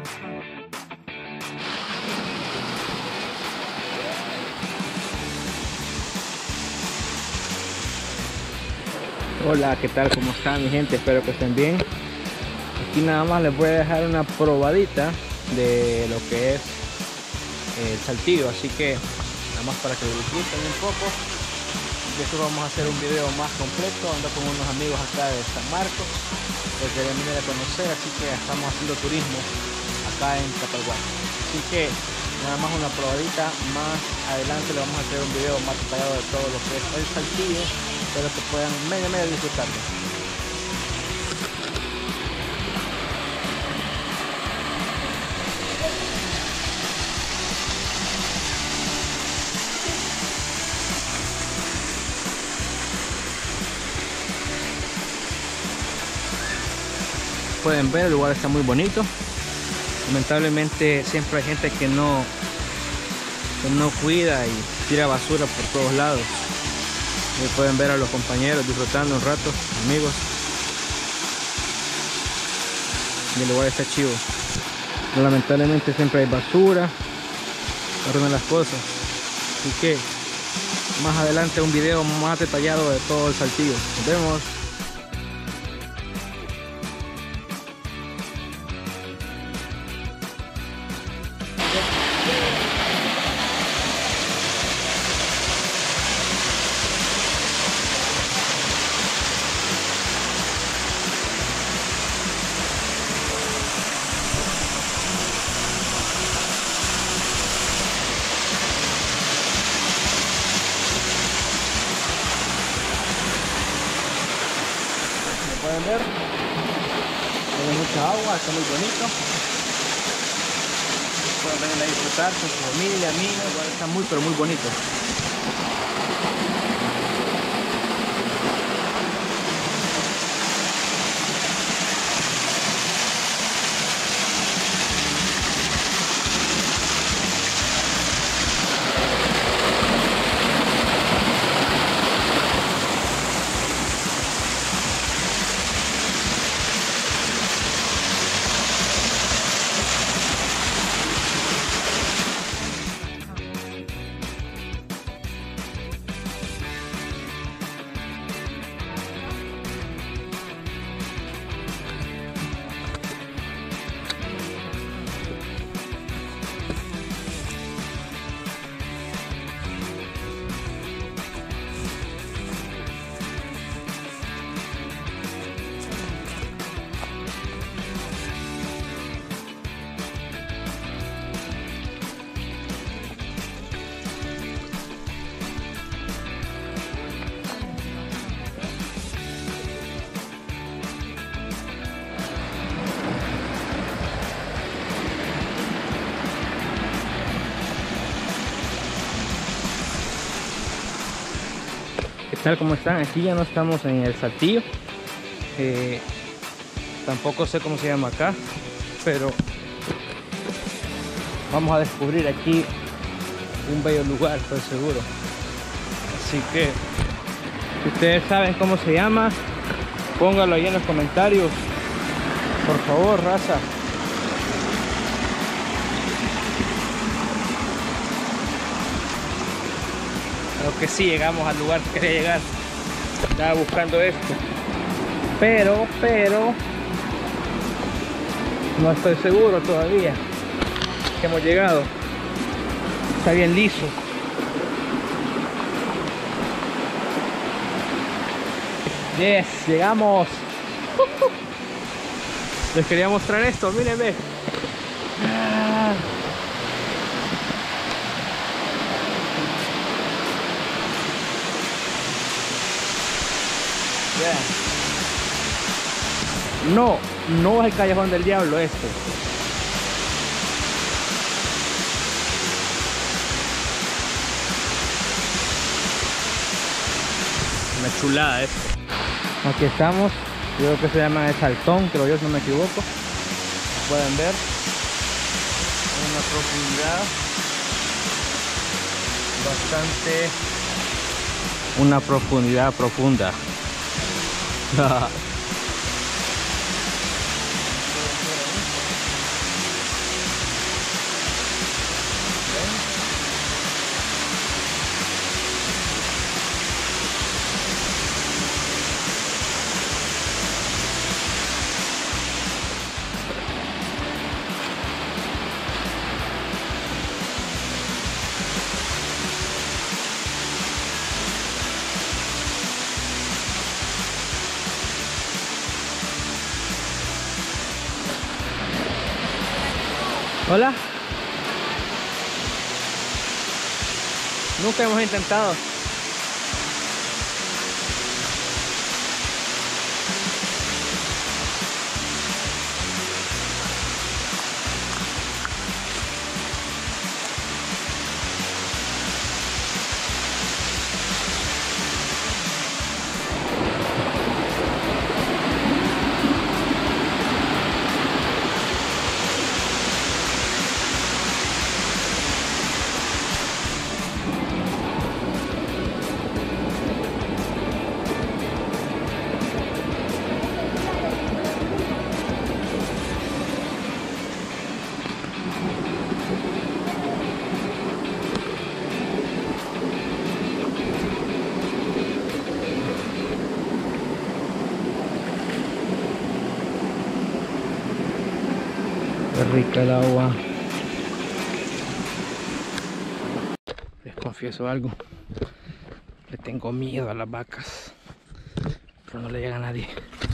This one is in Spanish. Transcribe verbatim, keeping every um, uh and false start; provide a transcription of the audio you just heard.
Hola, ¿qué tal? ¿Cómo están mi gente? Espero que estén bien. Aquí nada más les voy a dejar una probadita de lo que es el saltillo, así que nada más para que lo disfruten un poco. Después vamos a hacer un video más completo. Ando con unos amigos acá de San Marcos que querían venir a conocer, así que estamos haciendo turismo acá en Catalguay. Así que nada más una probadita. Más adelante le vamos a hacer un video más detallado de todo lo que es el saltillo. Espero que puedan medio medio disfrutarlo. Pueden ver, el lugar está muy bonito. Lamentablemente siempre hay gente que no, que no cuida y tira basura por todos lados. Y pueden ver a los compañeros disfrutando un rato, amigos. Y el lugar está chivo. Lamentablemente siempre hay basura, arruinan las cosas. Así que más adelante un video más detallado de todo el saltillo. Nos vemos. Pueden ver, hay mucha agua, está muy bonito. Pueden venir a disfrutar con su familia, amigos, está muy pero muy bonito. ¿Qué tal? ¿Cómo están? Aquí ya no estamos en el saltillo. Eh, tampoco sé cómo se llama acá, pero vamos a descubrir aquí un bello lugar, estoy seguro. Así que si ustedes saben cómo se llama, pónganlo ahí en los comentarios, por favor, raza. Creo que sí llegamos al lugar que quería llegar. Estaba buscando esto, pero pero no estoy seguro todavía que hemos llegado. Está bien liso. Yes, llegamos. Les quería mostrar esto, mírenme. Ah. No, no es el Callejón del Diablo este. Una chulada esto. Aquí estamos, yo creo que se llama el Saltón, creo yo, si no me equivoco. Pueden ver una profundidad bastante, una profundidad profunda. Hola. Nunca hemos intentado. Qué rica el agua. Les confieso algo. Le tengo miedo a las vacas. Pero no le llega a nadie.